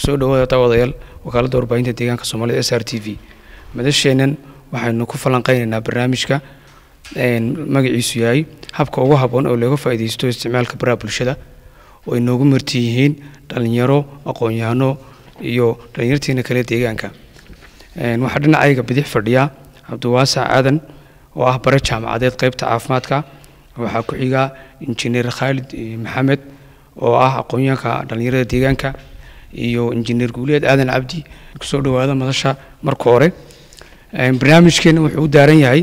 kusoo dhawaada tawadayaal wakaalada warbaahinta deegaanka Soomaalida SRTV madasheenan waxaanu ku falanqeynaynaa barnaamijka magaciisu yahay habka ugu haboon oo laga faa'iideysto isticmaalka baraha bulshada oo inoogu marti yihiin dhalinyaro aqoon-yahano iyo dhalinyarteena kale deegaanka waxa dhinacayga bidix fadhiya Cabdiwaasac Aadan oo ah bare jaamacadeed qaybta caafimaadka waxa ku xiga injineer Khalid Maxamed oo ah aqoon-yahanka dhalinyarada deegaanka iyo injineer Guuleed Aadan Cabdi kusoo dhawaada madasha marka hore barnaamijkeena wuxuu u daaran yahay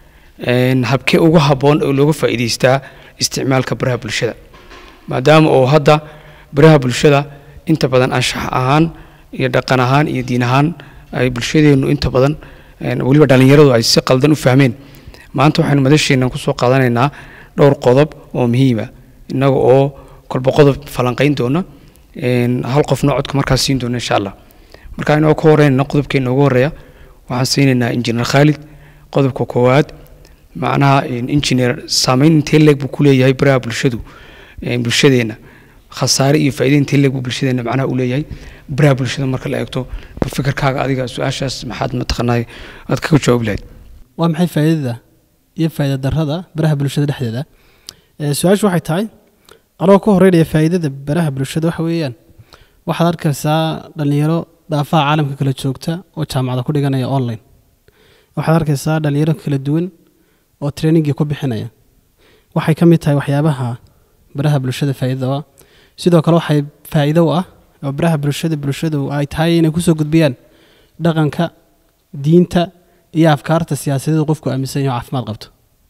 habkee ugu haboon oo looga faa'iideystaa isticmaalka baraha bulshada maadaama oo hadda baraha bulshada inta badan anshax ahaan iyo dhaqan ahaan iyo diin ahaan ay bulshadeenu inta badan waliba dhalinyaradu ay si qaldan u fahmeen maanta waxaanu madasheena ku soo qaadanaynaa dhowr qodob oo muhiim ah inaga oo kolba qodob falanqeyn doona hal qofna codka markaas siin doona insha Allah marka inoo ka horeeyna qodobkeena ugu horeeya waxaan siinaynaa injineer Khalid qodobka koowaad macnaha injineer saameyn intee leeg buu ku leeyahay baraha bulshadu bulshadeena khasaare iyo faa'iido intee leeg buu bulshadeena macnaha u leeyahay baraha bulshada marka la eegto fikirkaaga adiga su'aashaas maxaad ma taqaanay aad ka jawaab lahayd waa maxay faa'iidada iyo faa'iido darrada baraha bulshada dhexdeeda su'aashu waxay tahay anoo ka horeynaya faa'iidada baraha bulshada waxa weeyaan waxaad arkaysaa dhalinyaro daafaha caalamka kala joogta oo jaamacada ku dhiganaya online waxaad arkaysaa dhalinyaro kala duwan oo trainingi ku bixinaya waxay ka mid tahay waxyaabaha baraha bulshada faa'iido ah sidoo kale waxay faa'iido ah oo baraha bulshadu ay tahay inay ku soo gudbiyaan dhaqanka diinta iyo afkaarta siyaasadeed qofku aaminsan yahay caafimaad qabto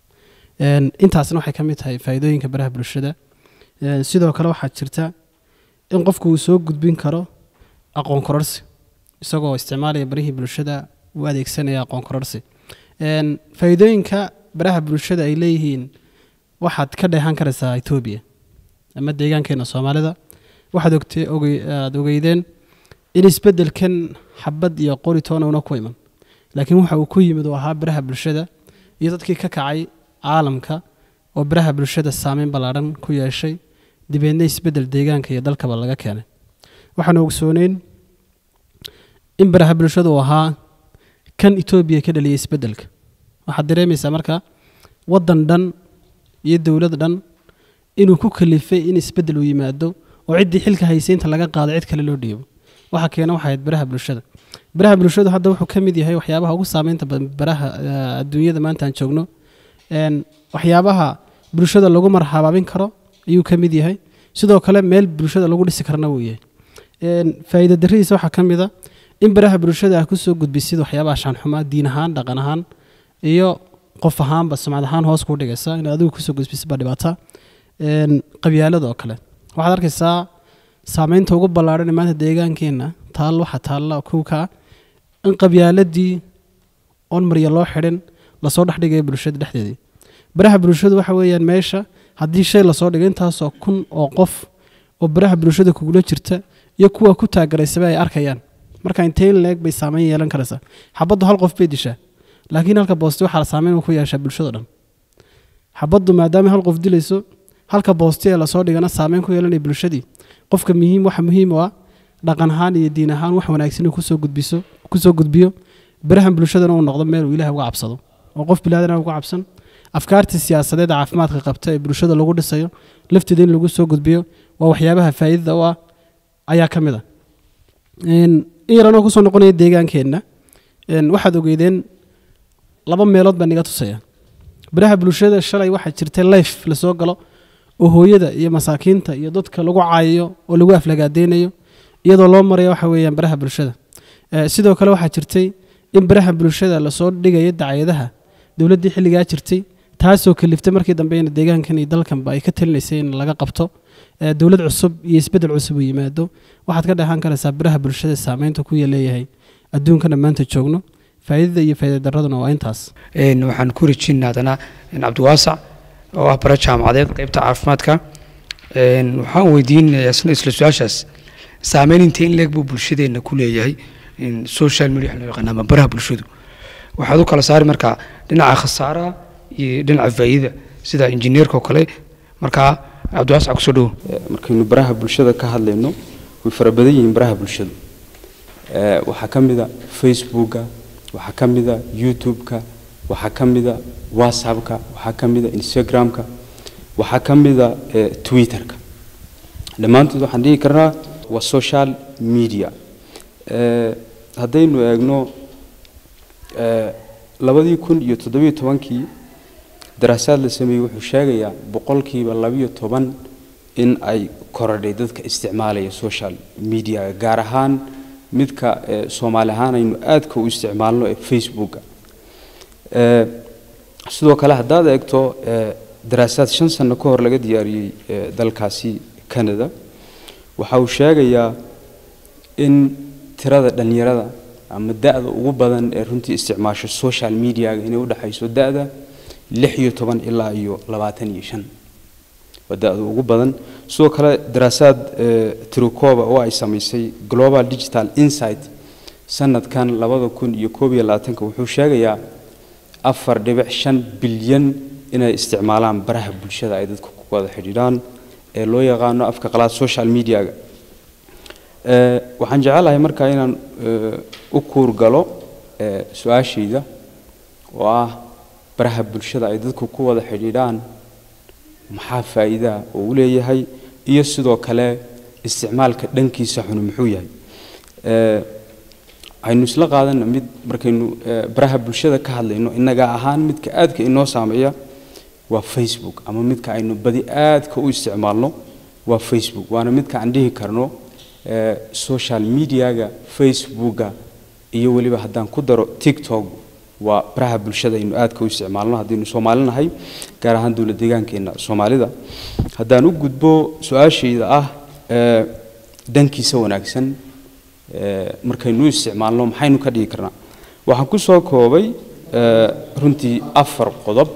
intaasna waxay ka mid tahay faa'iidooyinka baraha bulshada sidoo kale waxaa jirta in qofku uu soo gudbin karo aqoon kororsi isagoo isticmaalaya barihii bulshada u adeegsanaya aqoon kororsi faa'iidooyinka baraha bulshada ay leeyihiin waxaad ka dheehan karaysaa Ethiopia ama deegaankeena Soomaalida waxaad ogeydeen in isbedelkan xabad iyo qoritoona una ku iman laakiin waxa uu ku yimid oo ahaa baraha bulshada iyo dadkii ka kacay caalamka oo baraha bulshada saameyn ballaaran ku yeeshay dibeedna isbedel deegaanka iyo dalkaba laga keenay waxaan ogsooneyn in baraha bulshada uu ahaa kan Ethiopia ka dhaliyay isbedelka waxaad dareemaysaa marka wadan dhan iyo dawlad dhan inuu ku kalifay in isbedel uu yimaado oo cidii xilka haysiinta laga qaado cid kale loo dhiibo waxa keena waxa ay baraha bulshada hadda wuxuu ka mid yahay waxyaabaha ugu saameynta badan baraha adduunyada maanta aan joogno waxyaabaha bulshada lagu marxabaabin karo ayuu ka mid yahay sidoo kale meel bulshada lagu dhisi karna uu yahay faa'iido darradiisa waxa ka mid ah in baraha bulshada ku soo gudbisid waxyaabaha shan xumaa diin ahaan dhaqan ahaan iyo qof ahaanba sumcad ahaan hoos ku dhigaysa in adigu ku soo gudbisid ba dhibaato qabyaalada oo kale waxaad arkaysaa saameynta ugu ballaaran maanta deegaankeena taalla kuuka in qabyaaladii on mariya loo xidhin la soo dhaxdhigay bulshada dhexdeedii baraha bulshada waxa weeyaan meesha haddii shay la soo dhigay intaas oo kun oo qof oo baraha bulshada kugula jirta iyo kuwa ku taageeraysaba ay arkayaan marka intee leeg bay saameyn yeelan karaysaa xabaddu hal qof bay dishaa laakiin halka boosti waxa saameyn ku yeeshaa bulshada dhan xabaddu maadaama hal qof dilayso halka boosti la soo dhigana saameyn ku yeelanay bulshadii qofka waxa muhiim ah dhaqan ahaan iyo diin ahaan wax wanaagsan ku soo gudbiyo baraha bulshadana uu noqdo meel uu Ilaahay uga cabsado oo qof bilaadan uga cabsan afkaarta siyaasadeed caafimaadka qabta ee bulshada lagu dhisayo lafteeda in lagu soo gudbiyo waa waxyaabaha faa'iidada ah ayaa ka mid ah in yarano ku soo noqonaya deegaankeena waxaad ogeydeen laba meelood baan niga tusaya baraha bulshada shalay waxa jirtay live la soo galo oo hooyada iyo masaakiinta iyo dadka lagu caayo oo lagu aflagaadeynayo iyadoo loo marayo waxa weeyaan baraha bulshada sidoo kale waxa jirtay in baraha bulshada la soo dhigayo dacayadaha dawladii xilliga jirtay taasoo kaliftay markii dambe in deegaankan iyo dalkanba ay ka talinaysay in laga qabto dawlad cusub iyo isbedel cusub u yimaado waxaad ka dhahan karaysaa baraha bulshada saameynta ku leeyahay adduunkan maanta joogno faa'iidada iyo faa'iido darraduna waa intaas waxaan ku rajaynaadana Cabdiwaasac oo ah bara jaamacadeed qaybta caafimaadka waxaan weydiinayaa isla su'aashaas saameyn intee in leeg buu bulshadeena ku leeyahay social media loo yaqaan ama baraha bulshadu waxaad u kala saari marka dhinaca khasaaraha iyo dhinaca faa'iida sida injineerka oo kale marka Cabdiwaasac ku soo dhaw markaynu baraha bulshada ka hadlayno way fara badan yihiin baraha bulshadu waxaa ka mid ah facebooka waxaa ka mid ah youtube-ka waxaa ka mid ah whatsapp-ka waxaa ka mid ah instagram-ka waxaa ka mid ah twitter-ka dhammaantood waxaan dhihi karnaa waa social media haddaynu eegno 2017 daraasaad la sameeyey wuxuu sheegayaa boqolkiiba 12 in ay korodhay dadka isticmaalaya social media gaar ahaan midka Soomaali ahaan aynu aadka u isticmaalno ee Facebook sidoo kale haddaad eegto daraasaad 5 sano ka hor laga diyaariyay dalkaasi Canada waxa uu sheegayaa in tirada dhalinyarada ama da'da ugu badan ee runtii isticmaasho social media inay u dhaxayso da'da 16 ilaa 25 wadada ugu badan soo kale daraasaad Tirukooba oo ay sameysay Global Digital Insight sanadkan 2021 wuxuu sheegayaa 4.5 bilyan inay isticmaalaan baraha bulshada ay dadku ku wada xiriiraan ee loo yaqaano afka qalaad social media waxaan jecelahay markaa inaan u kuur galo su'aashayda oo ah baraha bulshada ay dadku ku wada xiriiraan maxaa faa'iido oo leeyahay iyo sidoo kale isticmaalka dhankiisa xun muxuu yahay aynu isla qaadana mid markaynu baraha bulshada ka hadlayno inaga ahaan midka aadka inoo saameeya waa Facebook ama midka aynu badi aadka u isticmaalno waa Facebook waana midka aan dhihi karno social media-ga Facebook-ga iyo waliba haddaan ku daro TikTok waa baraha bulshada aynu aadka u isticmaalno haddii Soomaalinahay gaar ahaan dawlad deegaankeena Soomaalida haddaan u gudbo su'aashayda ah dankiisa wanaagsan markaynu isticmaalno maxaynu ka dhigi karnaa waxaan ku soo koobay runtii 4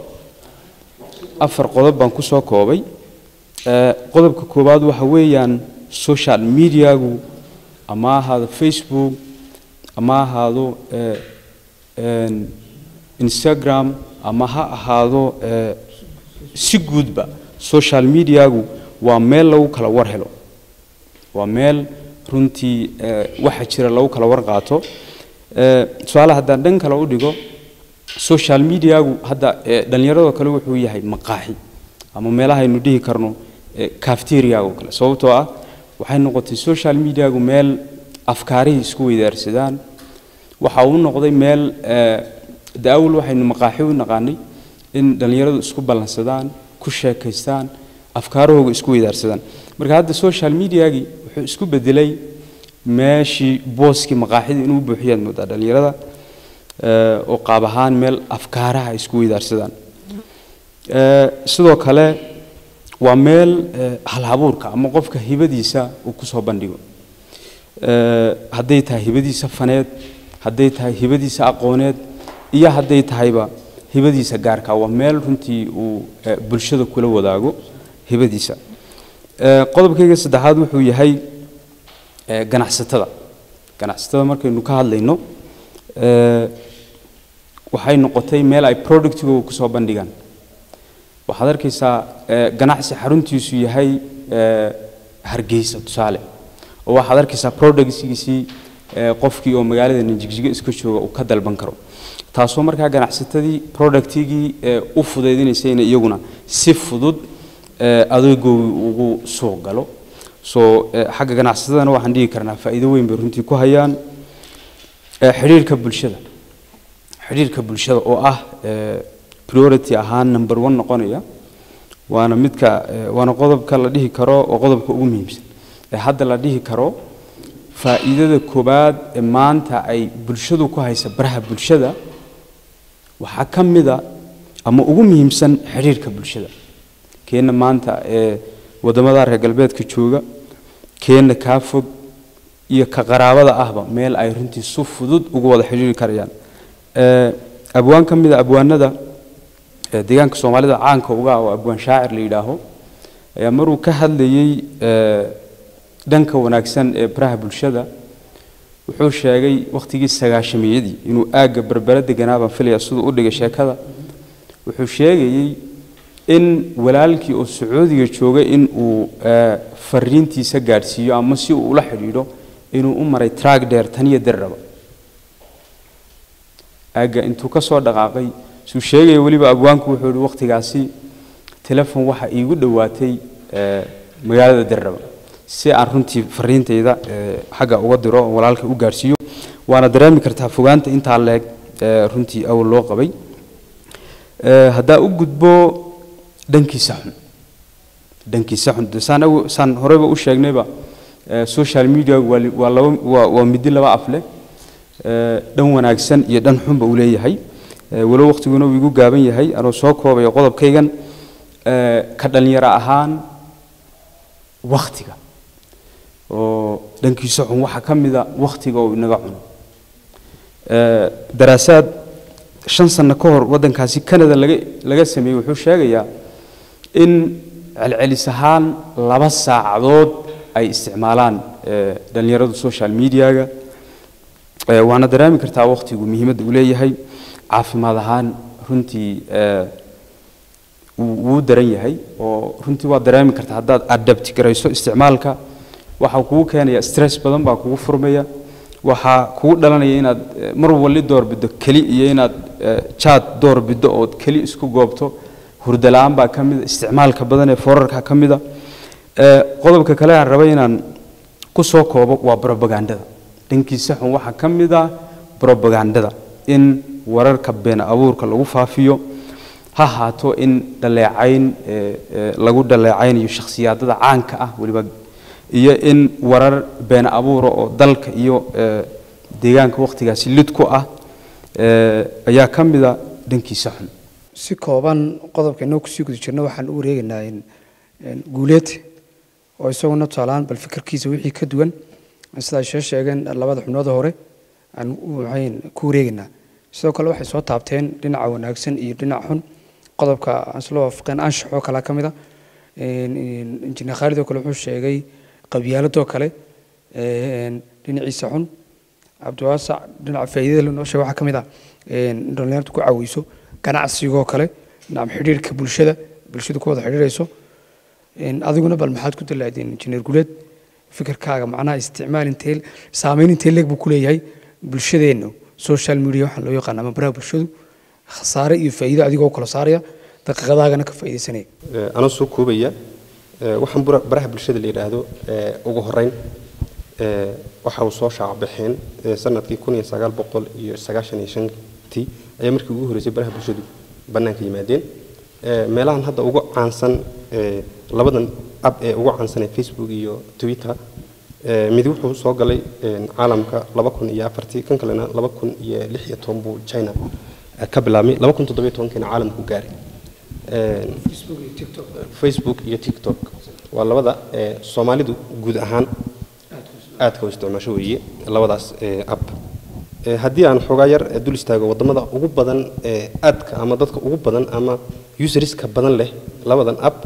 qodob baan ku soo koobay qodobka koobaad waxa weeyaan social media-gu ama ahaado Facebook ama ahaado Instagram ama ha ahaado si guudba social media-gu waa meel lagu kala war helo waa meel runtii waxa jira lagu kala war qaato su'aalaha haddaan dhan kale u dhigo social media-gu hadda dhalinyarada kale wuxuu yahay maqaaxi ama meelaha aynu dhihi karno cafeteria oo kale sababtoo ah waxay noqotay social media-gu meel afkaarihi isku weydaarsadaan waxa uu noqday meel daawul waxaynu maqaaxi u naqaanay in dhalinyaradu isku balansadaan ku sheekaystaan afkaarahooga isku weydaarsadaan marka hadda social media-gi wuxuu isku bedelay meeshii booski maqaaxida inuu buuxiyaan moodaa dhalinyarada oo qaab ahaan meel afkaaraha isku weydaarsadaan sidoo kale waa meel hal-abuurka ama qofka hibadiisa uu ku soo bandhigo hadday tahay hibadiisa faneed hadday tahay hibadiisa aqooneed iyo hadday tahayba hibadiisa gaarka waa meel runtii uu bulshada kula wadaago hibadiisa qodobkayga saddexaad wuxuu yahay ganacsatada markaynu ka hadlayno waxay noqotay meel ay productiga ku soo bandhigaan waxaad arkaysaa ganacsi xaruntiisu yahay Hargeysa tusaale oo waxaad arkaysaa productigiisii qofkii oo magaalada Jigjiga iska jooga uu ka dalban karo taasoo markaa ganacsatadii productigii u fudeydinaysa in iyaguna si fudud adeegooda ugu soo galo soo xagga ganacsatadana waxaan dhigi karnaa faa'iido weyn bay runtii ku hayaan xiriirka bulshada oo ah priority ahaan number 1 noqonaya waana qodobka la dhihi karo oo qodobka ugu muhiimsan hadda la dhihi karo faa'iidada koobaad ee maanta ay bulshadu ku haysa baraha bulshada waxa ka mid ah ama ugu muhiimsan xiriirka bulshada keena maanta wadamada reer galbeedka jooga keena ka fog iyo ka qaraabada ahba meel ay runtii si fudud ugu wada xiriiri karayaan abwaan ka mid ah abwaanada deegaanka Soomaalida caanka uga ah oo abwaan shaacir la yiraahdo ayaa maruu ka hadlayay dhanka wanaagsan ee baraha bulshada wuxuu sheegay waqtigii 9-meeyadii inuu aaga barbara deganaa baan filaya sidoo u dhigay sheekada wuxuu sheegay in walaalkii oo Sacuudiga jooga in uu fariintiisa gaarsiiyo ama si uu ula xiriiro inuu u maray track dheer taniya darraba aga intuu ka soo dhaqaaqay suu sheegay waliba abwaanku wuxuu yiri waqtigaasi telefoon waxa iigu dhawaatay magaalada darraba si aan runtii fariintayda xagga uga diro walaalka u gaarsiiyo waana dareemi kartaa fogaanta inta leeg runtii aw loo qabay hadaa u gudbo dhankiisa xun san horeba u sheegnayba social media waa mid laba af leh dhan wanaagsan iyo dhan xun ba u leeyahay walow waqtiguna uu igu gaaban yahay anoo soo koobay qodobkaygan ka dhalinyaro ahaan waqtiga oo dhankiisa xun waxa kamida waqtiga oo inaga cuno daraasaad 5 sano ka hor wadankaasi Canada laga sameeyay wuxuu sheegayaa in celcelis ahaan 2 saacadood ay isticmaalaan dhalinyarada social media-ga waana dareemi kartaa waqtigu muhiimad u leeyahay caafimaad ahaan runtii uu daran yahay oo runtii waa dareemi kartaa hadaad adapt garayso isticmaalka waxa kugu keenaya stress badan baa kugu furmaya waxa kugu dhalanaya inaad mar wali door bido kali iyo inaad chat door bido oo kali isku goobto hurdalaan baa kamid isticmaalka badan ee forarka kamida qodobka kale aan rabay inaan ku soo koobo waa propaganda dhankiisa xun waxa kamida propaganda in wararka been abuurka lagu faafiyo ha haato in dhaleecayn lagu dhaleecaynayo shakhsiyaadada caanka ah waliba iyo in warar been abuur oo dalka iyo deegaanka waqtigaasi lid ku ah ayaa kamida dhankiisa xun si kooban qodobkeena ku sii gudi jirna waxaan u wareegaynaa in guuleed oo isaguna taalaan bal fikirkiisa wixii ka duwan sida ay sheegeen labada xubnood hore aan waxaan ku wareegaynaa sidoo kale waxay soo taabteen dhinaca wanaagsan iyo dhinaca xun qodobka aslo afqan anshaxo kala kamida injineer Khalid oo kale wuxuu sheegay qabyaaladoo kale dhinaciisa xun Abduwaasac dhinaca faa'iidada loo sheegay waxa kamida dhalinyaradu ku caawiso ganacsiga kale dhinaca xiriirka bulshada ku wada xiriirayso adiguna bal maxaad ku dalaadeen injineer Guuleed fikirkaaga macnaha isticmaal intee saameyn intee leeg buu ku leeyahay bulshadeena social media waxa loo yaqaan ama baraha bulshadu khasaare iyo faa'iido adigoo kala saaraya daqiiqadaagana ka faa'iideysanay ana soo koobaya waxaan baraha bulshada la yiraahdo ugu horeyn waxa uu soo shaac bixin sanadkii 1995 ayaa markii ugu horeysay baraha bulshadu banaanka yimaadeen meelahan hadda ugu caansan labadan app ee ugu caansan Facebook iyo Twitter mid wuxuu soo galay caalamka 2004 kan kalena 2016 buu China ka bilaabmay 2017 kana caalamku gaaray Facebook iyo TikTok waa labada Soomaalidu guud ahaan aad ka isticmaasho weeye labadaas app haddii aan xogaa yar dul istaago wadamada ugu badan aadka ama dadka ugu badan ama userska badan leh labadan app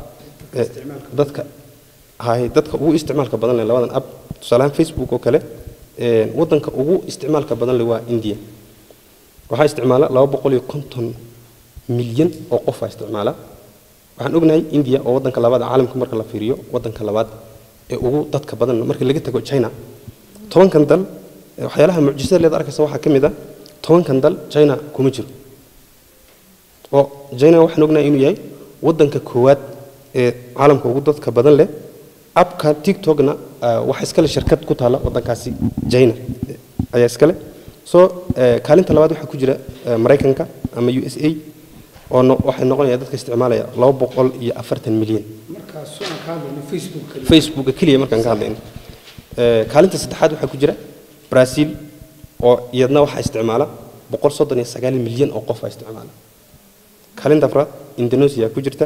dadka ugu isticmaalka badan leh labadan app tusaale Facebook oo kale wadanka ugu isticmaalka badan leh waa India waxa isticmaala 250 milyan oo qof isticmaala waxaan ognahay India oo wadanka labaad caalamka marka la fiiriyo wadanka labaad ee ugu dadka badan marka laga tago China 10 kan dal waxyaalaha mucjisada leed arkaysa waxa kamid ah 10 kan dal China kuma jiro oo China waxaan ognahay inuu yahay wadanka koowaad ee caalamka ugu dadka badan leh appka TikTokna waxa iska leh shirkad ku taala wadankaasi China ayaa iska leh so kaalinta labaad waxa ku jira Mareykanka ama USA oo waxay noqonayaan dadka isticmaalaya 240 milyan markaas oo ka hadlayno Facebook kaliya markaan ka hadlayno kaalinta saddexaad waxa ku jira Brazil oo iyadna waxa isticmaala 139 milyan oo qof isticmaala kaalinta afraad Indonesia ku jirta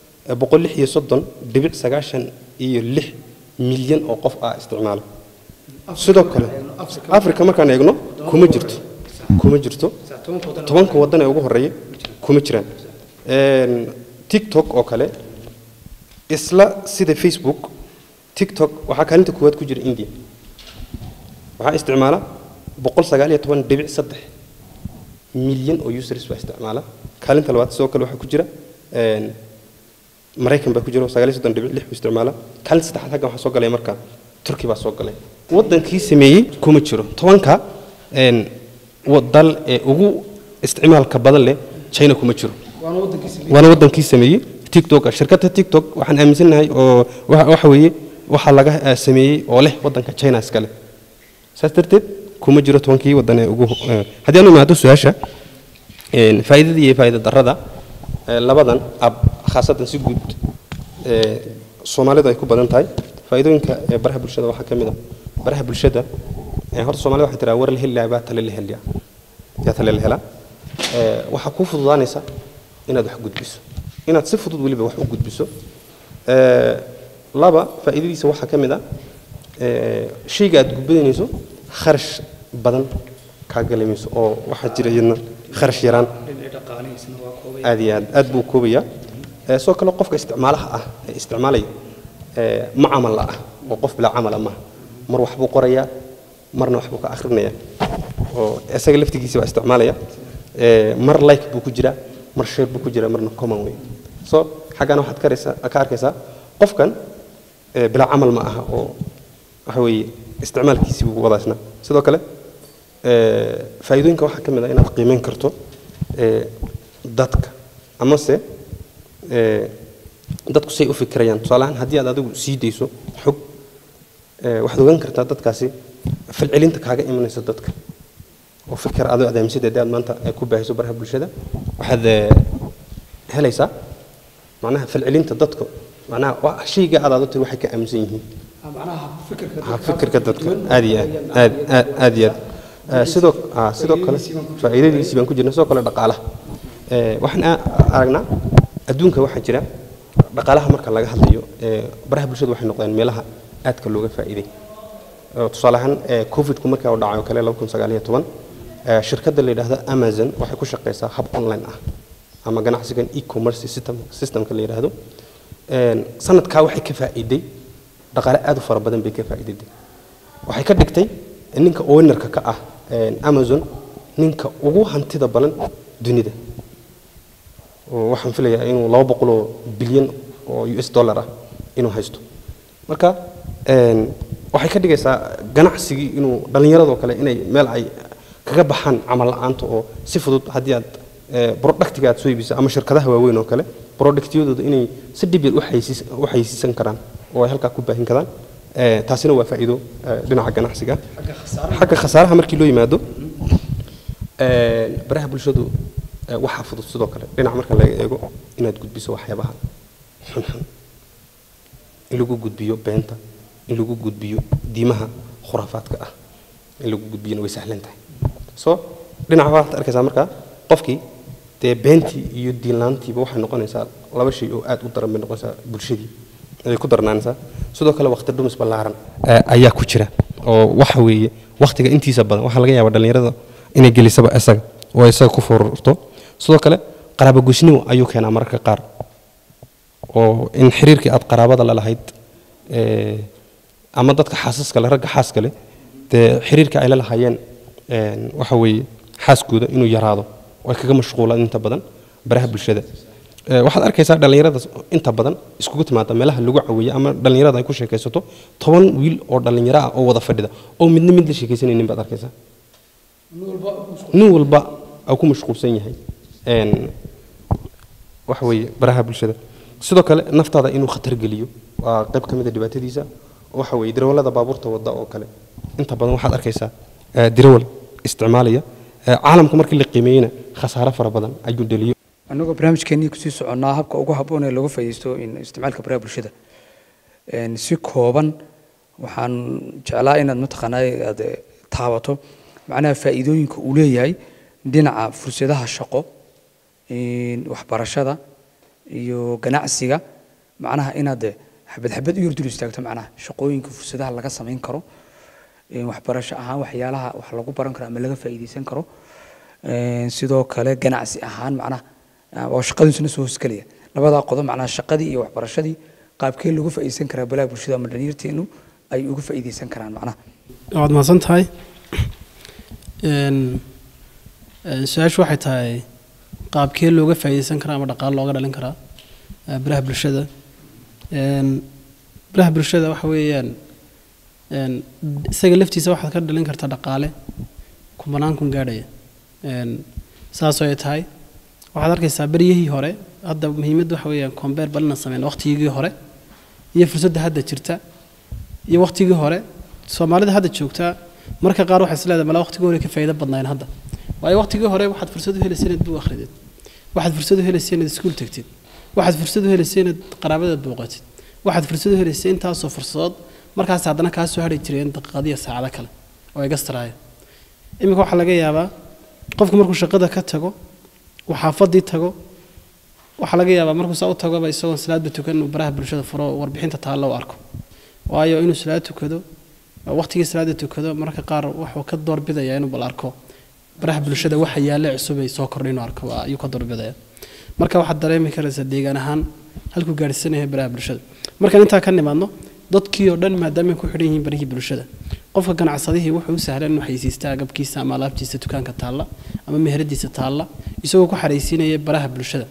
136.96 milyan oo qof isticmaala sidoo kale Afrika markaan eegno kuma jirto 10 wadan ee ugu horeeya kuma jiraan TikTok oo kale isla sida Facebook TikTok waxa kaalinta koowaad ku jira India waxa isticmaala 119.3 milyan oo users waa isticmaala kaalinta labaad sidoo kale waxa ku jira maraykan baa ku jiro 39.6 buu isticmaalaa kaalin saddexaad xagga waxaa soo galay marka turki baa soo galay wadankii sameeyey kuma jiro 10ka dal ee ugu isticmaalka badan leh China kuma jiro waana wadankii sameeyey TikTok shirkadda TikTok waxaan aaminsanahay oo waxa weeye waxa laga sameeyey oo leh wadanka China iskale saas darteed kuma jiro 10kii wadan ee ugu haddii aanu maado su'aasha faa'iidada iyo faa'iidada darrada labadan ab khaasatan si guud Soomaalidu ay ku badan tahay faa'iidooyinka baraha bulshada waxa kamid ah baraha bulshada horta Soomaalidu waxa tiraa war la helaa baa tale la helaa ya tale la helaa waxa ku fududaanaysa inaad wax gudbiso inaad si fudud waliba wax u gudbiso laba faa'iidadiisa waxa kamid ah shayga aad gudbinayso kharash badan ka galeeyso oo waxa jira iyadna kharash yaraan aad buu koobaya soo kale qofka isticmaalaha ah isticmaalay ma amal ah oo qof bila amal ma mar wax buu qorayaa marna wax buu ka akhrinaya oo isaga laftigiisa waa isticmaalaya mar like buu ku jira mar share buu ku jira marna comment way soo xagana waxaad ka arkaysaa qofkan bila amal ma aha oo waxa weeye isticmaalkiisa buu wadaasna sidoo kale faa'iidooyinka waxa kamid ah inaad qiimeyn karto dadka ama se dadku say u fikirayaan tusaalahan haddii aad adigu sii deyso xog waxaad ogaan kartaa dadkaasi falcelinta kaaga imanaysa dadka oo fikir aad aaminsadeed aad maanta ku baahiso baraha bulshada waxaad helaysaa macnaha falcelinta dadka macnaha shayga aad aad waxay ka aaminsan yihiin macnaha fikirka dadka aad iyo aad sidoo kale faa'iidadiisii baan ku jirnaa sidoo kale dhaqaalaha waxaan aragnaa adduunka waxa jira dhaqaalaha marka laga hadlayo baraha bulshada waxay noqdeen meelaha aadka looga faa'iiday tusaale ahaan covid-ku markii uu dhacay kale 2019 shirkadda la yiraahdo Amazon waxay ku shaqeysaa hab online ah ama ganacsigan e-commerce systemka la yiraahdo sanadka waxay ka faa'iiday dhaqaale aad u fara badan bay ka faa'iiday waxay ka dhigtay ninka ownerka ka ah Amazon ninka ugu hantida badan dunida waxaan filayaa inuu 200 bilyan oo US dollar ah inuu haysto marka waxay ka dhigaysaa ganacsigii inuu dhalinyarada kale inay meel ay kaga baxaan amal la'aanta oo si fudud haddii aad productiga aad soo iibiso ama shirkadaha waaweyn oo kale productiyadooda inay si dib u xayeysiisan karaan oo ay halka ku baahin karaan taasina waa faa'iido dhinaca ganacsiga xagga khasaaraha markii loo yimaado baraha bulshadu waxa fudud sidoo kale dhinaca marka laga eego inaad gudbiso waxyaabaha xun in lagu gudbiyo beenta in lagu gudbiyo diimaha khuraafaadka ah in lagu gudbiyo way sahlan tahay soo dhinaca waxaad arkaysaa marka qofkii beentii iyo diinlaantiiba waxay noqonaysaa laba shay oo aad u daran bay noqonaysaa bulshadii ay ku darnaanaysaa sidoo kale waqti dhumis ballaaran ayaa ku jira oo waxa weeye waqtiga intiisa badan waxa laga yaabaa dhalinyarada inay gelisaba isaga oo isaga ku fururto sidoo kale qaraabo goysnimo ayuu keenaa mararka qaar oo in xiriirkii aad qaraabada la lahayd ama dadka xaasaska leh ragga xaaska leh xiriirka ay la lahaayeen waxa weeye xaaskooda inuu yaraado oo ay kaga mashquulaan inta badan baraha bulshada waxaad arkaysaa dhalinyarada inta badan iskugu timaada meelaha lagu caweeyo ama dhalinyarada ay ku sheekaysato 10 wiil oo dhalinyaro ah oo wada fadhida oo midna mid la sheekaysanaynin baad arkaysaa nin walba oo ku mashquulsan yahay waxa weeye baraha bulshada sidoo kale naftaada inuu khatar geliyo waa qayb kamid ah dhibaatadiisa waxa weeye dirawalada baabuurta wada oo kale inta badan waxaad arkaysaa dirawal isticmaalaya caalamka markii la qiimeeyna khasaare fara badan ayuu dhaliyo anagoo barnaamijkeennii kusii soconnaa habka ugu habboon ee looga faa'iidaysto isticmaalka baraha bulshada si kooban waxaan jeclaa inaad mataqaanaa aad taabato macnaha faa'iidooyinka uu leeyahay dhinaca fursadaha shaqo waxbarashada iyo ganacsiga macnaha inaad xabad u yardul istaagto macnaha shaqooyinka fursadaha laga samayn karo waxbarasho ahaan waxyaalaha wax lagu baran karo ama laga faa'iidaysan karo sidoo kale ganacsi ahaan macnaha oo shaqadiisuna soo hosgalaya labada qodob macnaha shaqadii iyo waxbarashadii qaabkee lagu faa'iidaysan karaa balaag bulshada ama dhalinyarteenu ay uga faa'iidaysan karaan macnaha waad mahadsan tahay su-aashu waxay tahay qaabkee looga faa'iidaysan karaa ama dhaqaale looga dhalin karaa baraha bulshada baraha bulshada waxa weeyaan isaga laftiisa waxaad ka dhalin kartaa dhaqaale kumanaan kun gaadhaya saasoo ay tahay waxaad arkaysaa baryihii hore hadda muhiimadda waxa weeyaan combeer balina sameyn waqtigii hore iyo fursadda hadda jirta iyo waqtigii hore Soomaalida hadda joogta marka qaar waxa isleedahay mala waqtigii hore ka faa'iido badnaan hadda waayo waqtigii hore waxaad fursad u helaysay inaad buug akhridid waxaad fursad u helaysay inaad iskuul tagtid waxaad fursad u helaysay inaad qaraabada booqatid waxaad fursad u helaysay intaasoo fursadood markaas haddana kaa soo hadhi jireen daqiiqadiyo saacado kale oo ay gastaraya imika waxaa laga yaabaa qofku markuu shaqada ka tago uu xaafadii tago waxaa laga yaabaa markuu saa u tagoba isagoon salaadba tukan uu baraha bulshada furo warbixinta taalla u arko waayo inuu salaad tukado waqtigii salaada tukado marka qaar wuxuu ka doorbidayaa inuu bal arko baraha bulshada waxa yaala cusub ay soo kordhin arko ayuu ka doorbidaya marka waxa dareemi karaysa deegaan ahaan halku gaarsiinayo baraha bulshada marka inta ka nimaadno dadkii oo dhan maadaama ku xidhan yihiin baraha bulshada qofka ganacsadihii wuxuu u sahlan inuu xayisiista agabkiisa ama alaabtiisa dukaanka taalla ama meheradiisa taalla isagoo ku xareysiinaya baraha bulshada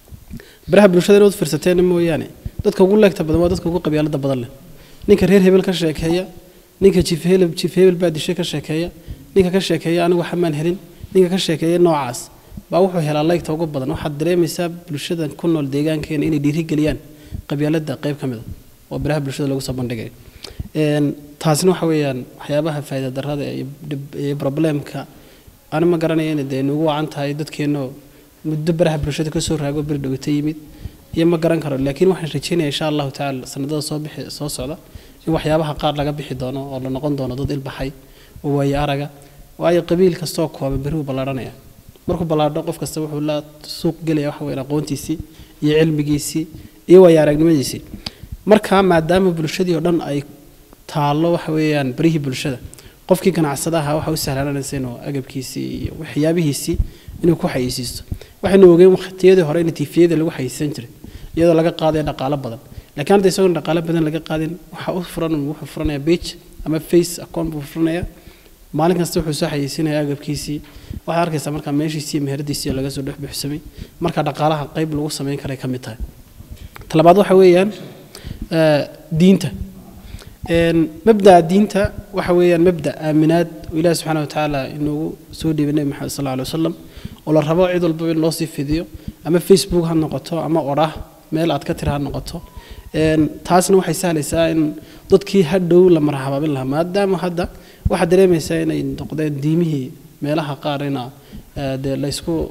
inuu firsateen mooyaane dadka ugu leegta badan waa dadka ugu qabyaalada badan leh ninka reer hebel ka sheekeeya ninka chief hebel baa dishay ka sheekeeya ninka ka sheekeeya anigu xamaan helin ninka ka sheekeeya noocaas baa wuxuu helaa leegta ugu badan waxaad dareemaysaa bulshada ku nool deegaankeena inay dhiiri geliyaan qabyaalada qayb ka mid ah oo baraha bulshada lagu soo bandhigay taasina waxa weeyaan waxyaabaha faa'iido darrada iyo problemka aan ma garanayo in ay ugu wacan tahay dadkeena muddo baraha bulshada ka soo raago bir dhawata yimid iyo ma garan karo laakiin waxaan rajaynayaa insha Allah ta'ala sanadada soo socda in waxyaabaha qaar laga bixi doono oo la noqon doono dad ilbaxay oo way araga waayo qabiil kasta oo kooban barihu balaaranaya markuu balaadho qof kasta wuxuu la suuq galaya waxa weeyaan aqoontiisii iyo cilmigiisii iyo way aragnimadiisii marka maadaama bulshadii oo dhan ay taalo waxa weeyaan barihii bulshada qofkii ganacsadaha waxa uu sahlananaysa inuu agabkiisii iyo waxyaabihiisii inuu ku xayisiisto waxaynu ogeyn waqtiyadii hore in TV-yada lagu xayisiin jiray iyadoo laga qaaday dhaqaale badan laakiin hadda isagoo dhaqaale badan laga qaadin waxa uu wuxuu furanaya page ama face account buu furanaya maalin kasta wuxuu soo xayisiinaya agabkiisii waxa arkaysaa marka meeshiisii meheradiisii laga soo dhexbixsamay marka dhaqaalaha qayb lagu sameyn karay ka mid tahay talabaad waxa weeyaan diinta mabda diinta waxa weeyaan mabda aaminaad ilaahay subhanahu wa ta'ala inuu soo dhiibay Maxamed sallallahu alayhi wasallam oo la rabo cid walba in loo sii fidiyo ama Facebook ha noqoto ama oraah meel aad ka tiraha noqoto taasna waxay sahlaysaa in dadkii hadhow la marxabaabin lahaa maadaama hadda waxa dareemaysaa inay noqdeen diimihii meelaha qaar ina la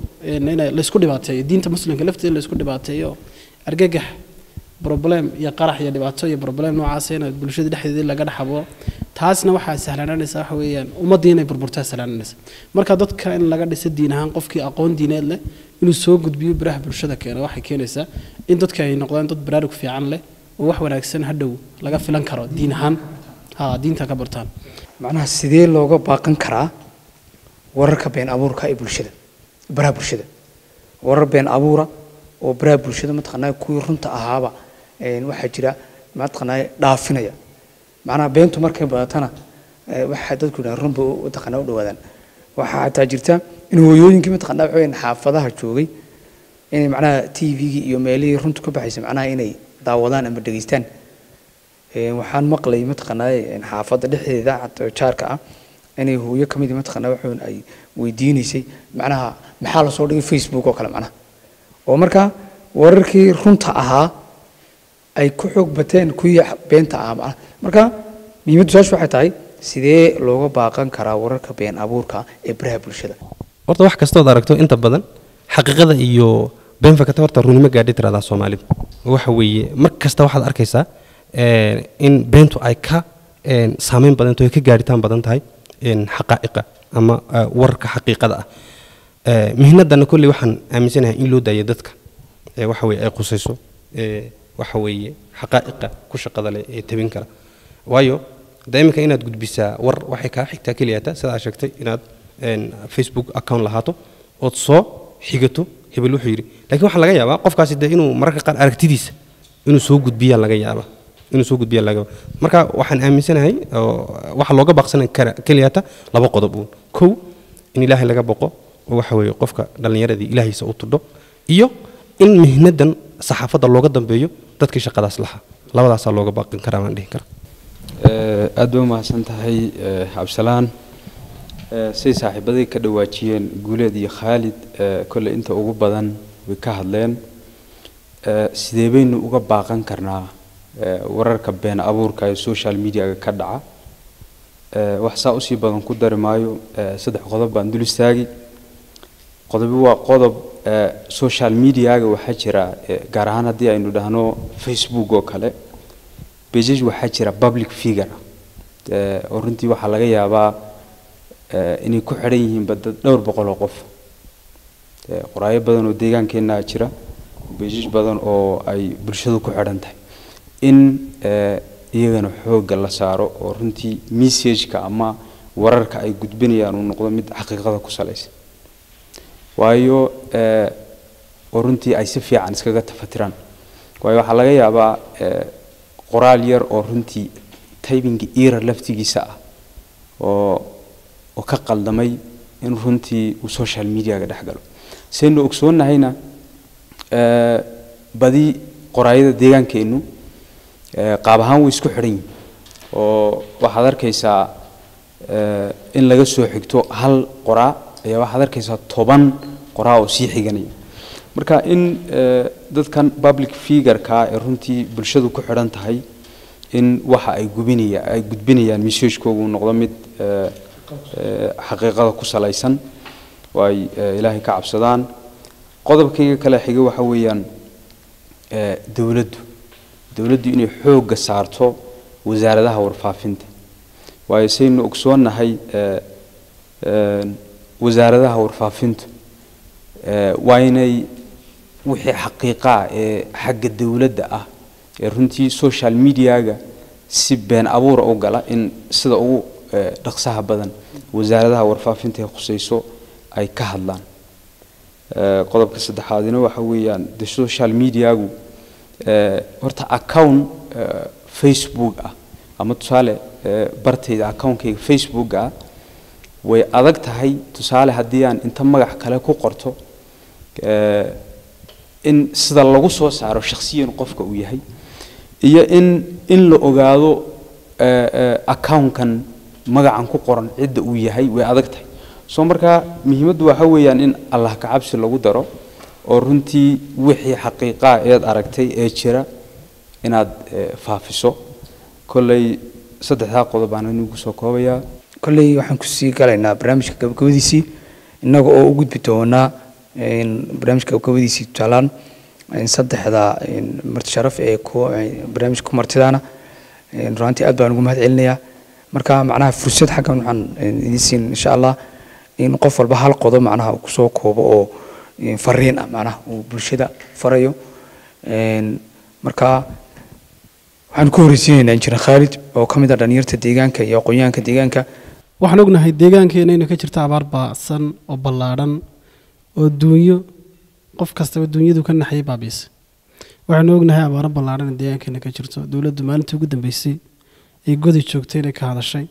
isku dhibaateeyo diinta muslimka lafteeda la isku dhibaateeyo argagax problem iyo qarax iyo dhibaato iyo problem noocaas ah in bulshada dhexdeeda laga dhaxabo taasna waxa sahlananaysa waxa weeyaan ummadii inay burburtaa sahlananaysa marka dadka in laga dhiso diin ahaan qofkii aqoon diineed leh inuu soo gudbiyo baraha bulshada keena waxay keenaysaa in dadka ay noqdaan dad baraarug fiican leh oo wax wanaagsan hadhow laga filan karo diin ahaan diinta ka bartaan macnaha sidee looga baaqan karaa wararka been abuurka ee bulshada baraha bulshada warar been abuura oo baraha bulshada ma taqaanaa kuwii runta ahaaba waxa jira ma taqaanaa dhaafinaya macnaha beentu markay badatana waxa dadku yiraahdaan runba u taqaanaa u dhawaadaan waxa taa jirta in hooyooyinkii ma taqaanaa waxay xaafadaha joogay in macnaha TV-ga iyo meelihii runta ka baxaysa macnaha inay daawadaan ama dhageystaan waxaan maqlay ma taqaanaa xaafada dhexdeeda jaarka ah inay hooyo kamid ma taqaanaa wuxuu ay weydiinaysay macnaha maxaa la soo dhigay Facebook oo kale macnaha oo marka wararkii runta ahaa ay ku xoog bateen kuwii beenta ah marka muhiimaddu waxay tahay sidee looga baaqan karaa wararka been abuurka ee baraha bulshada horta wax kasta oo aragto inta badan xaqiiqada iyo been fakata horta runimo gaadhay tirada Soomaalidu waxa weeye mar kasta waxaad arkaysaa in beentu ay ka saameyn badan tahay ka gaaritaan badan tahay xaqaa'iqa ama wararka xaqiiqada ah mihnadan kulli waxaan aaminsanahay in loo daayo dadka waxa weeye ay qusayso waxa weeye xaqaa'iqa ku shaqada leh ee tabin kara waayo daaimka inaad gudbisaa war waxay ka xigtaa kaliya sida aad sheegtay inaad Facebook account lahaato oo soo xigato hebel wuxuu yiri laakiin waxa laga yaabaa qofkaasi inuu mararka qaar aragtidiisa inuu soo gudbiyo laga yaabaa marka waxaan aaminsanahay waxa looga baaqsan kara kaliya laba qodob kow in ilaahay laga boqo waxa weeye qofka dhalinyaradii ilaahaysa u tudho iyo in mihnadan saxaafadda looga dambeeyo dadkii shaqadaas lahaa labadaasaa looga baaqin karaa baan dhihi karaa aad baa mahadsan tahay cabdisalaan say saaxiibaday ka dhawaajiyeen guuleed iyo khaalid kolley inta ugu badan way ka hadleen sidee baynu uga baaqan karnaa wararka been abuurka ee social media-ga ka dhaca wax saa usii badan ku dari maayo 3 qodob baan dul istaagi qodob waa qodob social media-ga waxaa jira gaar ahaan haddii aynu dhahno Facebook oo kale pages waxaa jira public figure oo runtii waxaa laga yaabaa inay ku xidhan yihiin dad dhowr boqol oo qof qoraayo badan oo deegaankeena jira pages badan oo ay bulshadu ku xidhan tahay in iyagana xoogga la saaro oo runtii message-ka ama wararka ay gudbinayaan uu noqdo mid xaqiiqada ku salaysan waayo oo runtii ay si fiican iskaga tafatiraan waayo waxaa laga yaabaa qoraal yar oo runtii typing error laftigiisa ah oo ka qaldamay in runtii uu social media-ga dhex galo saynu ogsoonnahayna badi qoraayada deegaankeenu qaab ahaan way isku xidhan yihiin oo waxaad arkaysaa in laga soo xigto hal qoraa ayaa waxaad arkaysaa 10 qoraa oo sii xiganaya marka in dadkan public figure-ka ee runtii bulshadu ku xidhan tahay in waxa ay gudbinayaan message-koodu noqdo mid xaqiiqada ku salaysan oo ay ilaahay ka cabsadaan qodobkayga kale xiga waxa weeyaan dawladdu inay xoogga saarto wasaaradaha warfaafinta waayo saynu ogsoonnahay wasaaradaha warfaafintu waa inay wixii xaqiiqa ee xagga dawladda ah ee runtii social media-ga si been abuur u gala in sida ugu dhaqsaha badan wasaaradaha warfaafinta ee khusayso ay ka hadlaan qodobka saddexaadina waxa weeyaan social media-gu horta account Facebook ah ama tusaale bartayda account-kayga Facebook ah way adag tahay tusaale haddii aan inta magac kale ku qorto in sida lagu soo saaro shakhsiyan qofka uu yahay iyo in la ogaado account-kan magacan ku qoran cidda uu yahay way adag tahay soo markaa muhiimaddu waxa weeyaan in Allah ka cabsi lagu daro oo runtii wixii xaqiiqa eed aragtay ee jira inaad faafiso kolley 3 qodob aan ugu soo koobayaa kolley waxaan ku sii galaynaa barnaamijka gabagabadiisii inaga oo u gudbi doonaa barnaamijka gabagabadiisii talaan 3 marti sharaf ee barnaamijka ku martidaana runtii aad baan ugu mahad celinayaa marka macnaha fursad xaggan waxaan idin siin insha Allah in qof walba hal qodob macnaha ku soo koobo oo fariin ah macnaha uu bulshada farayo marka waxaan ku horeysiinaynaa injineer Khalid oo kamid ah dhalinyarta deegaanka iyo aqoonyahanka deegaanka waxaan ognahay deegaankeena inay ka jirto abaar baasan oo ballaaran oo duunyo qof kastaba duunyadu ka naxay baabiis waxaan ognahay abaar ballaaran deegaankeena ka jirto dawladdu maalintii ugu dambeysay ay godi joogtay inay ka hadashay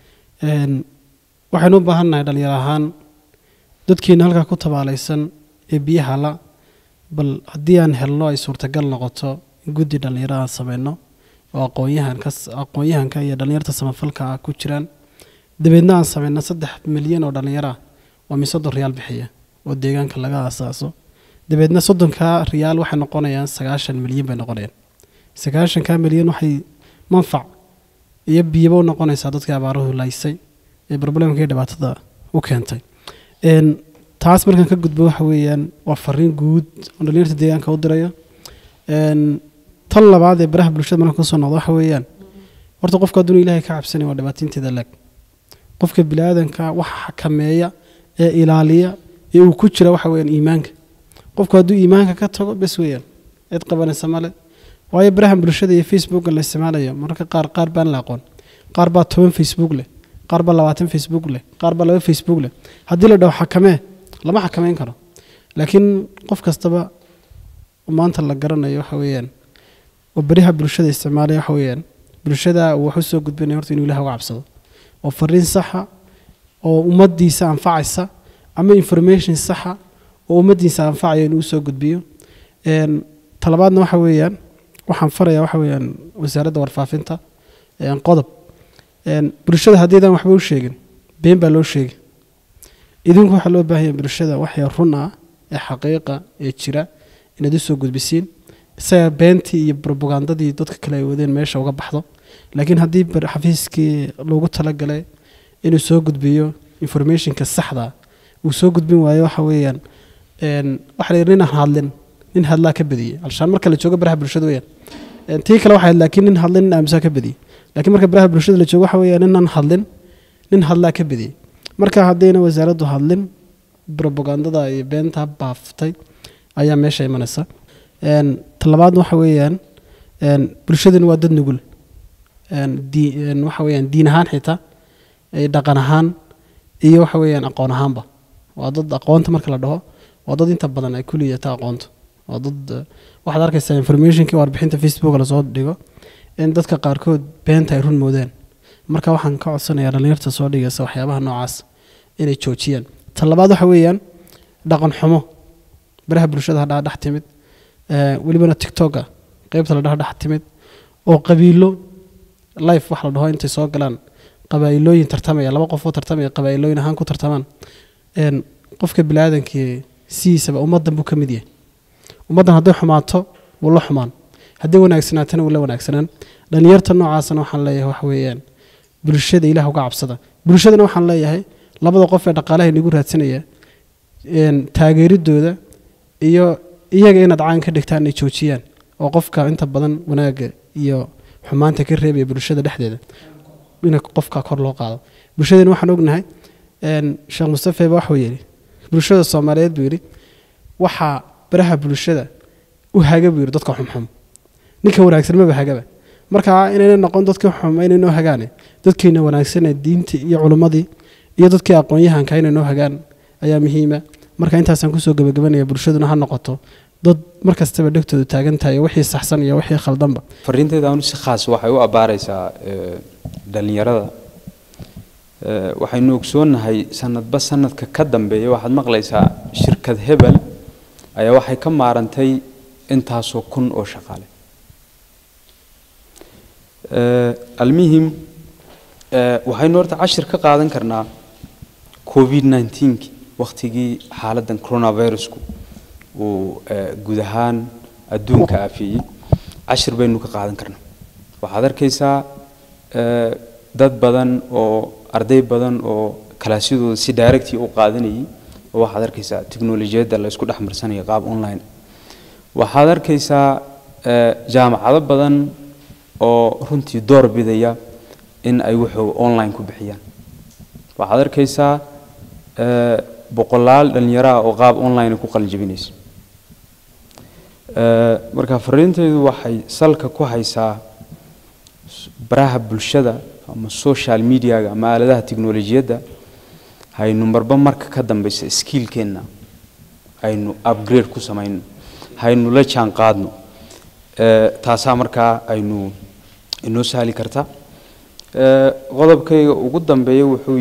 waxaan u baahanahay dhalinyaro ahaan dadkeena halka ku tabaalaysan ee biyaha la bal haddii aan helno ay suurtagal noqoto guddi dhalinyaro aan sameeyno oo aqoonyahanka iyo dhalinyarta samafalka ku jiraan dabeedna aan sameeyno 3 milyan oo dhalinyaro oo $30 bixiya oo deegaanka laga aasaaso dabeedna 30 riyaal waxay noqonayaan 90 milyan bay noqonayaan 90 milyan waxay manfac iyo biyo noqonaysa dadka abaaruhu laysay ee problemka dhibaatada u keentay taas markaan ka gudbo waxa weeyaan waa fariin guud oo dhalinyarta deegaanka u dirayo tan labaad ee baraha bulshada markaan ku soo noqdo waxa weeyaan horta qofka adduun Ilaahay ka cabsanay waa dhibaatinteeda lag qofka bilaadanka waxa xakameeya ee ilaaliya ee uu ku jira waxa weeyaan iimaanka qofka hadduu iimaanka ka tago bas weeyaan cid qabanaysa male waayo baraha bulshada iyo Facebook la isticmaalayo marka qaar baan la aqoon qaar baa 10 Facebook leh qaar baa 20 Facebook leh qaar baa 2 Facebook leh haddii la dhaw xakamee lama xakameyn karo laakiin qof kastaba maanta la garanayo waxa weeyaan oo baraha bulshada isticmaalaya waxa weeyaan bulshada wuxuu soo gudbinaya horta inuu Ilaahay uga cabsado oo fariin sax ah oo ummadiisa anfacaysa ama information sax ah oo ummadiisa anfacaya inuu soo gudbiyo talabaadna waxa weeyaan waxaan farayaa waxa weeyaan wasaaradda warfaafinta qodob bulshada haddiidan waxba u sheegin been baa loo sheegay idinku waxaa loo baahan yahay bulshada waxay run ah ee xaqiiqa ee jira inaad u soo gudbisiin isaga beentii iyo propagandadii dadka kale ay wadeen meesha uga baxdo laakiin haddii xafiiskii loogu talagalay inuu soo gudbiyo informationka saxda uu soo gudbin waayo waxa weeyaan waxa la yidhi nin hadlaa ka badiyey alshaan marka la joogo baraha bulshada weeyaan tii kale waxay laakiin nin hadlin nin aamusaa ka badiyey laakiin marka baraha bulshada la joogo waxa weeyaan ninaan hadlin nin hadlaa ka badiyey marka haddayna wasaaraddu hadlin propagandada iyo beenta baaftay ayaa meesha imanaysa talabaad waxa weeyaan bulshadana waa dad nugul waxa weeyaan diin ahaan xitaa dhaqan ahaan iyo waxa weeyaan aqoon ahaanba waa dad aqoonta marka la dhaho waa dad inta badan ay ku liidata aqoonta waa dad waxaad arkaysaa informationkii warbixinta facebook lasoo dhigo in dadka qaarkood beenta ay run moodaan marka waxaan ka codsanayaa dhalinyarta soo dhigaysa waxyaabaha noocaas inay joojiyaan talabaad waxa weeyaan dhaqan xumo baraha bulshada hadhaa dhex timid welibana tiktoka qaybta la dhaha dhex timid oo qabiilo life wax la dhaho intay soo galaan qabaa'ilooyin tartamaya laba qof oo tartamaya qabaa'ilooyin ahaan ku tartamaan qofka bini'aadankii sidiisaba ummaddan buu ka mid yahay ummaddan hadday xumaato wuu la xumaan hadday wanaagsanaatana wuu la wanaagsanaan dhalinyarta noocaasna waxaan leeyahay waxa weeyaan bulshada ilaah uga cabsada bulshadana waxaan leeyahay labada qof ee dhaqaalaha inagu raadsanaya taageeridooda iyo iyaga inaad caan ka dhigtaan inay joojiyaan oo qofka inta badan wanaagga iyo xumaanta ka reebaya bulshada dhexdeeda in qofka kor loo qaado bulshadana waxaan ognahay sheekh mustafa ba wuxuu yiri bulshada Soomaaliyeed buu yiri waxa baraha bulshada u haga buu yiri dadka xumxum ninka wanaagsan ma bahagaba marka inay noqon dadka xum inay noo hagaane dadkeena wanaagsan ee diinta iyo culimadii iyo dadka aqoon-yahanka inay noo hagaan ayaa muhiima marka intaasaan ku soo gabagabanaya bulshaduna ha noqoto dad markastaba dhagtooda taagan tahay wixii saxsan iyo wixii khaldanba fariinteeda aanu si khaas waxay u abaaraysaa dhalinyarada waxaynu ogsoonahay sanadba sanadka ka dambeeya waxaad maqlaysaa shirkad hebel ayaa waxay ka maarantay intaasoo kun oo shaqaale almuhim waxaynu horta cashir ka qaadan karnaa covid-19 waqtigii xaaladdan coronavirusku uu guud ahaan adduunka aafiyey cashir baynu ka qaadan karnaa waxaad arkaysaa dad badan oo arday badan oo kalaasyadooda si directly u qaadanayay oo waxaad arkaysaa tiknoolajiyadda la isku dhexmarsanayo qaab online waxaad arkaysaa jaamacado badan oo runtii door bidaya in ay wuxuu online ku bixiyaan waxaad arkaysaa boqolaal dhalinyaro oo qaab online ku qalin jabinaysa marka fariinteedu waxay salka ku haysaa baraha bulshada ama social media ama aaladaha tiknoolajiyadda haynu marba marka ka dambaysa skillkeena haynu upgrade ku samayno haynu la jaan qaadno taasaa markaa aynu inoo sahli karta qodobkayga ugu dambeeya wuxuu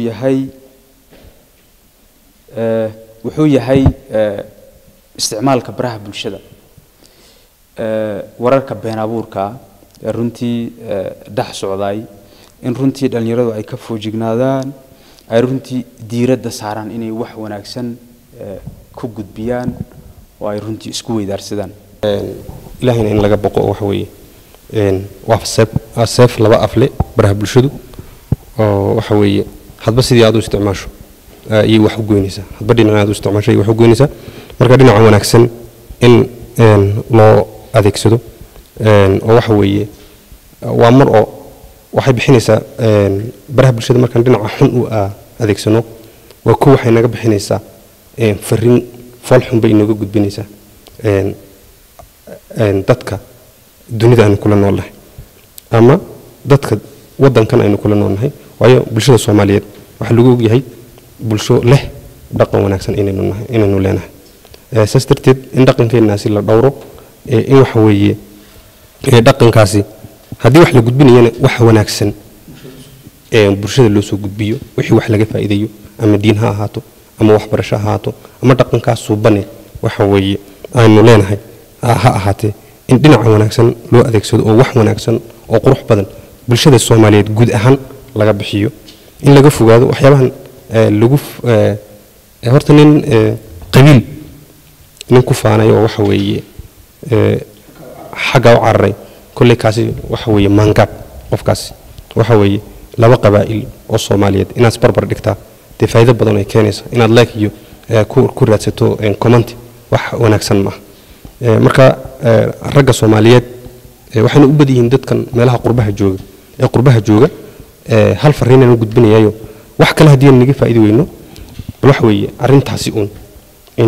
yahay isticmaalka baraha bulshada wararka been abuurka runtii dhex socday in runtii dhalinyaradu ay ka foojignaadaan ay runtii diiradda saaraan inay wax wanaagsan ku gudbiyaan oo ay runtii isku weydaarsadaan ilaahayna in laga boqo waxa weeye waa seef laba afle baraha bulshadu oo waxa weeye hadba sidii aad u isticmaasho ayay wax u goynaysaa hadba dhinaca aad u isticmaasho ayay wax u goynaysaa marka dhinaca wanaagsan in loo adeegsado oo waxa weeye waa mar oo waxay bixinaysaa baraha bulshada markaan dhinaca xun u adeegsano waa ku waxay naga bixinaysaa fariin fool xun bay inaga gudbinaysaa dadka dunida aynu kula noolnahay ama dadka waddankan aynu kula noolnahay waayo bulshada Soomaaliyeed waxa lagu ogyahay bulsho leh dhaqan wanaagsan inaynu leenahay saas darteed in dhaqankeenaasi la dhowro in waxa weeye dhaqankaasi haddii wax la gudbinayana wax wanaagsan bulshada loo soo gudbiyo wixii wax laga faa'iideeyo ama diin ha ahaato ama waxbarasho ha ahaato ama dhaqankaas suubane waxa weeye aynu leenahay ha ahaatee in dhinaca wanaagsan loo adeegsado oo wax wanaagsan oo qurux badan bulshada Soomaaliyeed guud ahaan laga bixiyo in laga fogaado waxyaabahan lagu horta nin qabiil nin ku faanayo waxa weeye xagga u cararay kulli kaasi waxa weeye maangab qofkaasi waxa weeye laba qabaa'il oo Soomaaliyeed inaad barbar dhigtaa de faa'iido badan ay keenaysa inaad like iyo ku raadsato comment wax wanaagsan ma marka ragga Soomaaliyeed waxayna u badiyeen dadkan meelaha qurbaha jooga hal fariin aan u gudbinayo wax kale hadii aan naga faa'iido weyno waxa weeye arintaasi in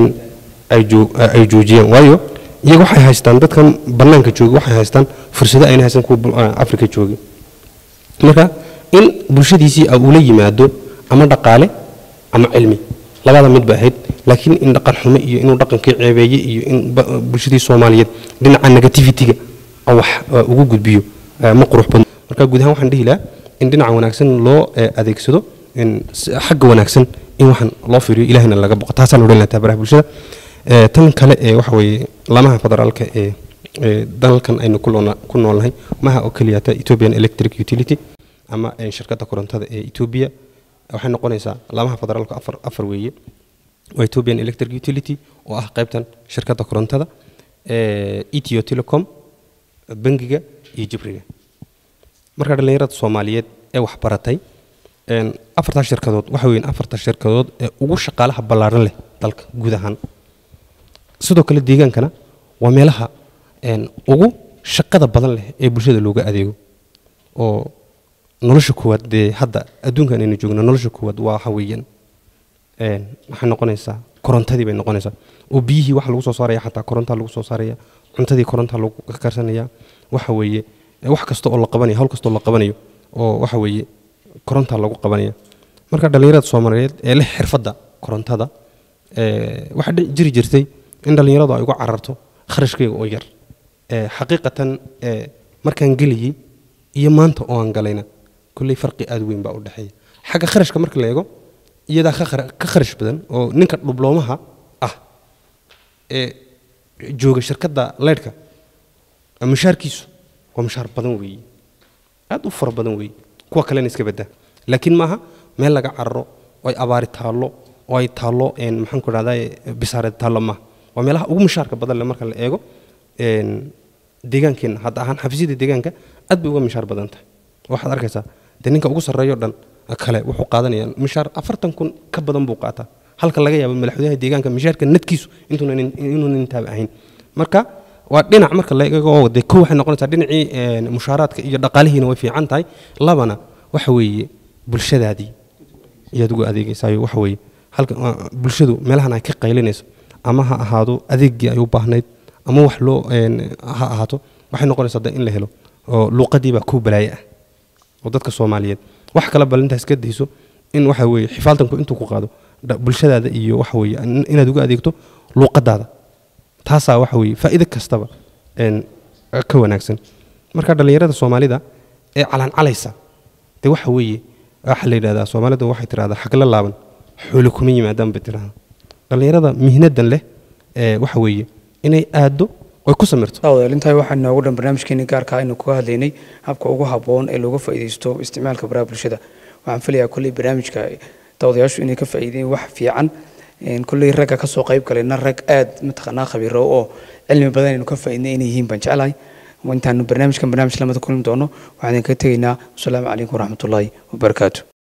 ay joojiyaan waayo iyagu waxay haystaan dadkan banaanka jooga waxay haystaan fursado ay haysan kuwa Afrika jooga marka in bulshadiisii uu la yimaado ama dhaqaale ama cilmi labada mid baahayd laakiin in dhaqan xumo iyo inuu dhaqankii ceebeeyay iyo in bulshadii Soomaaliyeed dhinaca negativity-ga wax ugu gudbiyo ma qurux badan marka guud ahaan waxaan dhihi lahaa in dhinaca wanaagsan loo adeegsado in xagga wanaagsan in waxan loo fiiriyo ilaahina laga boqo taasaan u dhalinataa baraha bulshada tan kale waxa weeye lamaha federaalka dalkan aynu ku noolnahay maha oo kaliya ta Ethiopian Electric Utility ama shirkadda korontada ee Ethiopia waxay noqonaysaa lamaha federaalka afar weeye waa Ethiopian Electric Utility oo ah qaybtan shirkadda korontada Ethio Telecom bangiga iyo Jibriga marka dhalinyarada Soomaaliyeed ee wax baratay afarta shirkadood waxa weeyaan afarta shirkadood ee ugu shaqaalaha ballaaran leh dalka guud ahaan sidoo kale deegaankana waa meelaha ugu shaqada badan leh ee bulshada looga adeego oo nolosha koowaad ee hadda adduunkan aynu joogno nolosha koowaad waa waxa weeyaan waxay noqonaysaa korontadii bay noqonaysaa oo biyihii wax lagu soo saaraya xataa koronta lagu soo saaraya cuntadii koronta lagu karsanaya waxa weeye wax kasta oo la qabanayo hawl kasta oo la qabanayo oo waxa weeye koronta lagu qabanaya marka dhalinyarada Soomaaliyeed ee leh xirfadda korontada waxa jiri jirtay in dhalinyaradu ay uga cararto kharashkayga oo yar xaqiiqatan markaan galiyay iyo maanta oo aan galayna kulli farqi aad weyn baa u dhaxeeya xagga kharashka marka la eego iyada ka kharash badan oo ninka dibloomaha ah jooga shirkadda leedka mushaarkiisu waa mushaar badan weeye aad u far badan weeye kuwa kale iska badaa laakiin maaha meel laga cararo oo ay abaari taalo oo ay taalo maxaan ku raadayay bisaareed taalo ma waa meelaha ugu mushaarka badan marka la eego deegaankeena hadda ahaan xafiisyada deegaanka aad bay uga mushaar badan tahay waxaad arkaysaa ninka ugu sarreeyo dhan kale wuxuu qaadanayaa mushaar 40,000 ka badan buu qaataa halka laga yaabo madaxweynaha deegaanka mushaarka nadkiisu inuu intaab ahayn marka waa dhinac marka la eego wada koow waxay noqonaysaa dhinacii mushaaraadka iyo dhaqaalihiina way fiican tahay labana waxa weeye bulshadaadii iyad ugu adeegaysaa waxa weeye halka bulshadu meelahan ay ka qaylinayso ama ha ahaado adeegii ay u baahnayd ama wax loo ha ahaato waxay noqonaysaa in la helo oo luqadiiba ku balaaya oo dadka Soomaaliyeed wax kala balinta iska dayso in waxa weeye xifaaltanku intuu ku qaado bulshadaada iyo waxa weeye inaad ugu adeegto luqadaada taasa waxa weeye faa'iido kastaba ka wanaagsan marka dhalinyarada Soomaalida ee calan calaysa de waxa weeye waxa la yiraahdaa Soomaalida waxay tiraahdaa xaq la laaban xoolo kuma yimaadaan batiraha dhalinyarada mihnadan leh waxa weeye inay aado way ku samirto inta waxaan noogu dhan barnaamijkeena gaarka ah inuu ku hadlaynay habka ugu haboon ee looga faa'iideysto isticmaalka baraha bulshada waxaan filayaa kulli barnaamijka dawadayaashu inay ka faa'iideen wax fiican kulli ragga ka soo qayb galayna rag aad mataqaanaa khabiiro oo cilmi badan inuu ka faa'iideen inay yihiin baan jecelahay intaanu barnaamijkan barnaamij lamada kulmi doono waxaan ka tegaynaa assalaamu calaykum waraxmatullaahi wabarakaatuh